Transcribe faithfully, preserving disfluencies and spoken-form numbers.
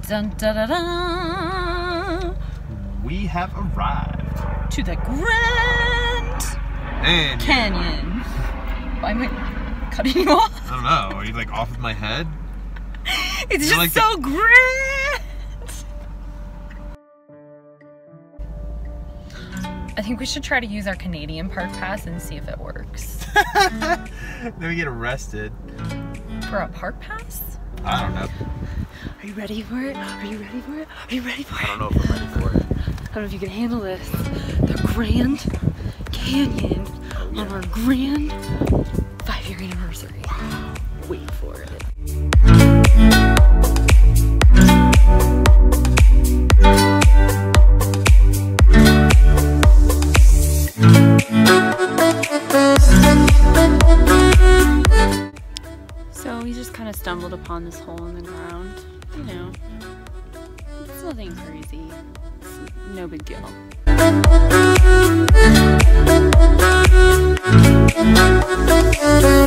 Dun, da, da, da. We have arrived to the Grand and Canyon. Why am I cutting you off? I don't know. Are you like off of my head? It's You're just like so the... grand. I think we should try to use our Canadian park pass and see if it works. Then we get arrested. For a park pass? I don't know. Are you ready for it? Are you ready for it? Are you ready for it? I don't know if I'm ready for it. I don't know if you can handle this. The Grand Canyon Oh, yeah. on our grand five-year anniversary. Wow. Wait for it. So we just kind of stumbled upon this hole in the ground. You know, it's nothing crazy. It's no big deal. We'll be right back.